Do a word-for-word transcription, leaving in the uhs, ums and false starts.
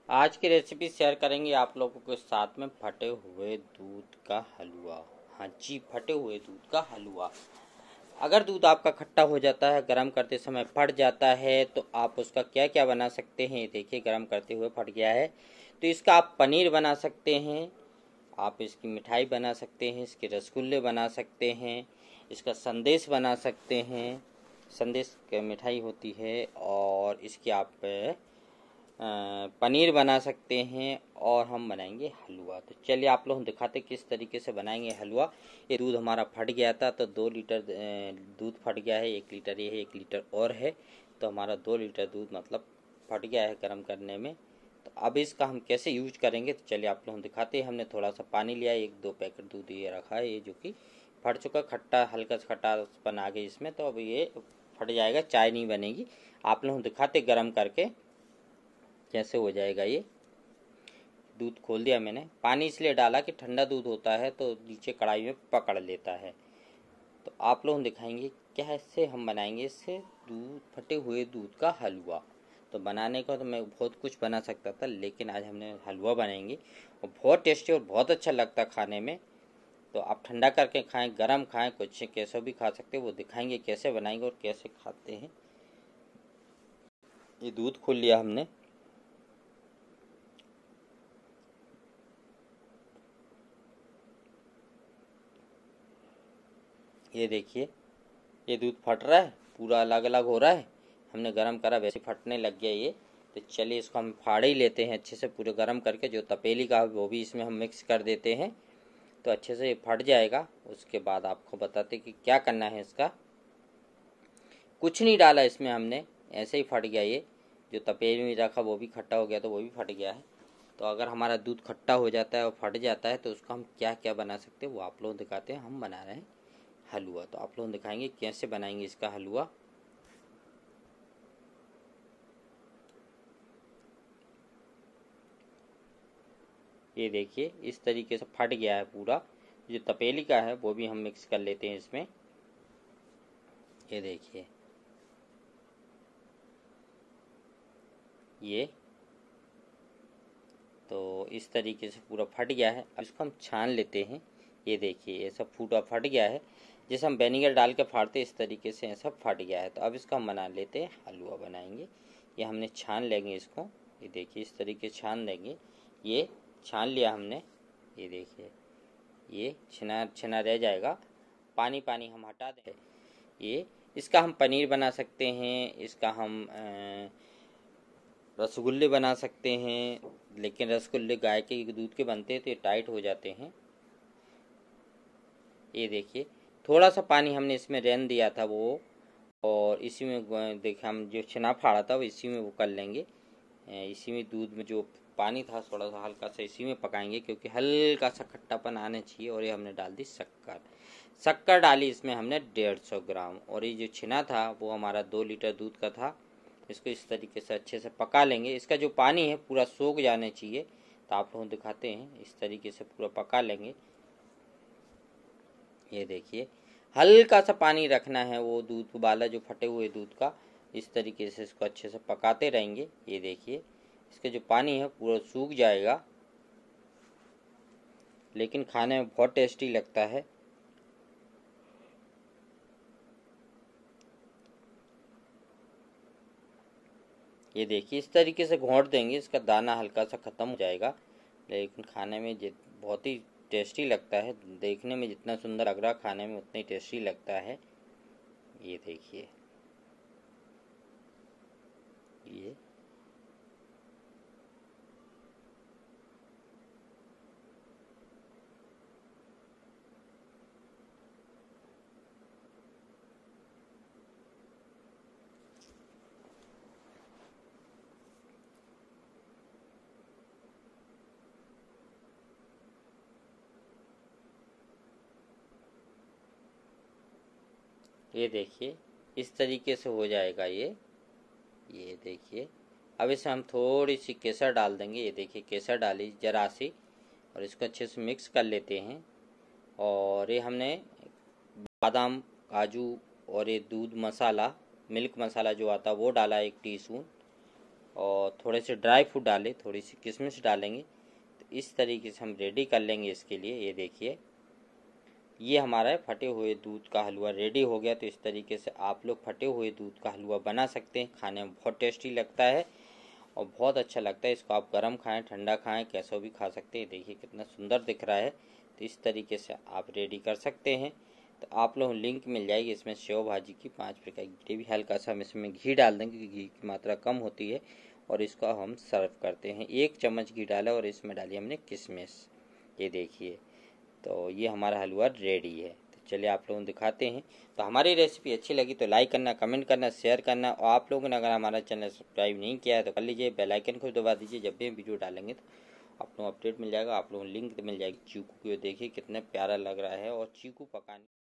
आज की recipe share करेंगे आप लोगों के साथ में फटे हुए दूध का हलवा। हाँ जी, फटे हुए दूध का हलवा। अगर दूध आपका खट्टा हो जाता है, गर्म करते समय फट जाता है, तो आप उसका क्या क्या बना सकते हैं। देखिए, गर्म करते हुए फट गया है तो इसका आप पनीर बना सकते हैं, आप इसकी मिठाई बना सकते हैं, इसके रसगुल्ले बना सकते हैं, इसका संदेश बना सकते हैं। संदेश की मिठाई होती है, और इसकी आप पनीर बना सकते हैं, और हम बनाएंगे हलवा। तो चलिए आप लोग दिखाते किस तरीके से बनाएंगे हलवा। ये दूध हमारा फट गया था, तो दो लीटर दूध फट गया है। एक लीटर ये है, एक लीटर और है, तो हमारा दो लीटर दूध मतलब फट गया है गर्म करने में। तो अब इसका हम कैसे यूज करेंगे, तो चलिए आप लोग दिखाते हैं। हमने थोड़ा सा पानी लिया, एक दो पैकेट दूध ये रखा है, ये जो कि फट चुका, खट्टा हल्का सा खट्टापन आ गया इसमें, तो अब ये फट जाएगा, चाय नहीं बनेगी। आप लोग दिखाते गर्म करके कैसे हो जाएगा। ये दूध खोल दिया मैंने, पानी इसलिए डाला कि ठंडा दूध होता है तो नीचे कढ़ाई में पकड़ लेता है। तो आप लोग दिखाएंगे कैसे हम बनाएंगे इससे दूध फटे हुए दूध का हलवा। तो बनाने का तो मैं बहुत कुछ बना सकता था, लेकिन आज हमने हलवा बनाएंगे और बहुत टेस्टी और बहुत अच्छा लगता खाने में। तो आप ठंडा करके खाएं, गरम खाएं, कुछ कैसे भी खा सकते हैं, वो दिखाएंगे कैसे बनाएंगे और कैसे खाते हैं। ये दूध खोल लिया हमने, ये देखिए ये दूध फट रहा है, पूरा अलग अलग हो रहा है। हमने गरम करा, वैसे फटने लग गया ये। तो चलिए इसको हम फाड़ ही लेते हैं अच्छे से, पूरे गरम करके। जो तपेली का वो भी इसमें हम मिक्स कर देते हैं, तो अच्छे से ये फट जाएगा। उसके बाद आपको बताते कि क्या करना है इसका। कुछ नहीं डाला इसमें हमने, ऐसे ही फट गया ये। जो तपेली में रखा वो भी खट्टा हो गया, तो वो भी फट गया है। तो अगर हमारा दूध खट्टा हो जाता है और फट जाता है, तो उसको हम क्या क्या बना सकते हैं वो आप लोग दिखाते हैं। हम बना रहे हैं हलवा, तो आप लोग दिखाएंगे कैसे बनाएंगे इसका हलवा। ये देखिए इस तरीके से फट गया है पूरा। जो तपेली का है वो भी हम मिक्स कर लेते हैं इसमें। ये देखिए ये तो इस तरीके से पूरा फट गया है। अब इसको हम छान लेते हैं। ये देखिए ये सब फूटा फट गया है, जैसे हम वेनिगर डाल के फाड़ते इस तरीके से सब फट गया है। तो अब इसको हम बना लेते हैं, हलवा बनाएंगे। ये हमने छान लेंगे इसको, ये देखिए इस तरीके छान लेंगे। ये छान लिया हमने, ये देखिए ये छिना छिना रह जाएगा, पानी पानी हम हटा दें। ये इसका हम पनीर बना सकते हैं, इसका हम रसगुल्ले बना सकते हैं, लेकिन रसगुल्ले गाय के दूध के बनते हैं तो ये टाइट हो जाते हैं। ये देखिए थोड़ा सा पानी हमने इसमें रहने दिया था वो, और इसी में देखिए हम जो छना फाड़ा था वो इसी में वो कर लेंगे। इसी में दूध में जो पानी था थोड़ा सा हल्का सा इसी में पकाएंगे, क्योंकि हल्का सा खट्टापन आना चाहिए। और ये हमने डाल दी शक्कर, शक्कर डाली इसमें हमने डेढ़ सौ ग्राम। और ये जो छिना था वो हमारा दो लीटर दूध का था। इसको इस तरीके से अच्छे से पका लेंगे। इसका जो पानी है पूरा सूख जाना चाहिए। तो आप लोग दिखाते हैं, इस तरीके से पूरा पका लेंगे। ये देखिए हल्का सा पानी रखना है, वो दूध उबाला जो फटे हुए दूध का। इस तरीके से इसको अच्छे से पकाते रहेंगे। ये देखिए इसका जो पानी है पूरा सूख जाएगा, लेकिन खाने में बहुत टेस्टी लगता है। ये देखिए इस तरीके से घोंट देंगे, इसका दाना हल्का सा ख़त्म हो जाएगा, लेकिन खाने में बहुत ही टेस्टी लगता है। देखने में जितना सुंदर लग रहा, खाने में उतना ही टेस्टी लगता है। ये देखिए ये ये देखिए इस तरीके से हो जाएगा ये। ये देखिए अब इसमें हम थोड़ी सी केसर डाल देंगे। ये देखिए केसर डाली जरा सी, और इसको अच्छे से मिक्स कर लेते हैं। और ये हमने बादाम, काजू और ये दूध मसाला, मिल्क मसाला जो आता है वो डाला एक टीस्पून। और थोड़े से ड्राई फ्रूट डालें, थोड़ी सी किशमिश डालेंगे तो इस तरीके से हम रेडी कर लेंगे इसके लिए। ये देखिए ये हमारा फटे हुए दूध का हलवा रेडी हो गया। तो इस तरीके से आप लोग फटे हुए दूध का हलवा बना सकते हैं। खाने में बहुत टेस्टी लगता है और बहुत अच्छा लगता है। इसको आप गर्म खाएं, ठंडा खाएं, कैसा भी खा सकते हैं। देखिए कितना सुंदर दिख रहा है। तो इस तरीके से आप रेडी कर सकते हैं। तो आप लोग लिंक मिल जाएगी इसमें सेव भाजी की, पाँच प्रकार की ग्रेवी। हल्का सा हम इसमें घी डाल देंगे क्योंकि घी की मात्रा कम होती है। और इसको हम सर्व करते हैं। एक चम्मच घी डाला और इसमें डाली हमने किशमिश। ये देखिए तो ये हमारा हलवा रेडी है। तो चलिए आप लोगों को दिखाते हैं। तो हमारी रेसिपी अच्छी लगी तो लाइक करना, कमेंट करना, शेयर करना। और आप लोगों ने अगर हमारा चैनल सब्सक्राइब नहीं किया है तो कर लीजिए, बेल आइकन को दबा दीजिए। जब भी हम वीडियो डालेंगे तो आप लोगों को अपडेट मिल जाएगा। आप लोगों को लिंक मिल जाएगी चीकू की। देखिए कितना प्यारा लग रहा है और चीकू पकाने